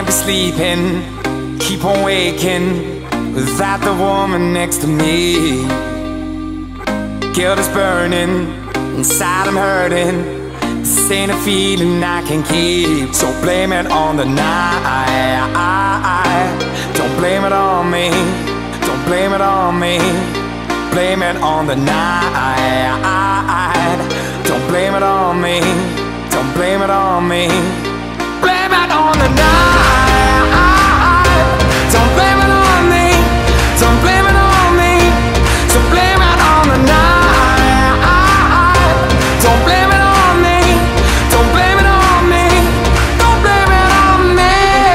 can't be sleeping, keep on waking without the woman next to me. Guilt is burning, inside I'm hurting. This ain't a feeling I can keep. So blame it on the night. Don't blame it on me. Don't blame it on me. Blame it on the night. Don't blame it on me. Don't blame it on me. Blame it on the night. Don't blame it on me. Don't blame it on me. So blame it on the night. Don't blame it on me. Don't blame it on me. Don't blame it on me.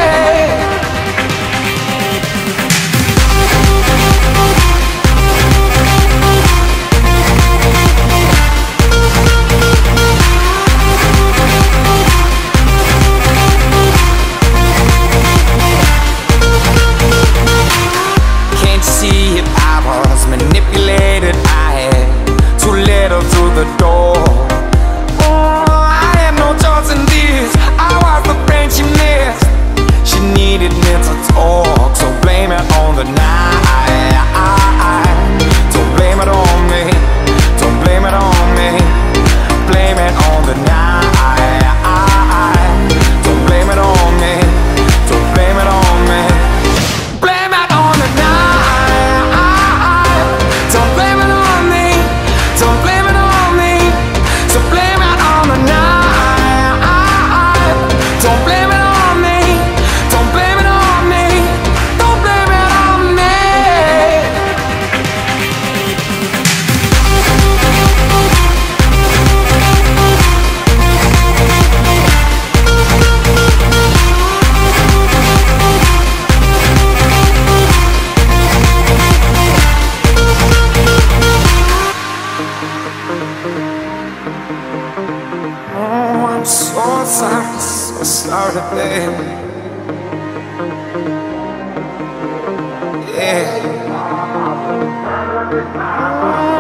Can't you see it? I was manipulated. I had too little through the door. Oh, I had no choice in this. I was the friend she missed. She needed me to talk. So blame it on the night. Don't blame it on me. Don't blame it on me. Blame it on the night. Don't blame it on me. Don't blame it on me. Blame it on the night. Don't blame it on me. Don't blame it on me. So blame it on the night. Don't blame it on me. Don't blame it on me. Don't blame it on me. Oh, I'm so sorry, baby. Yeah.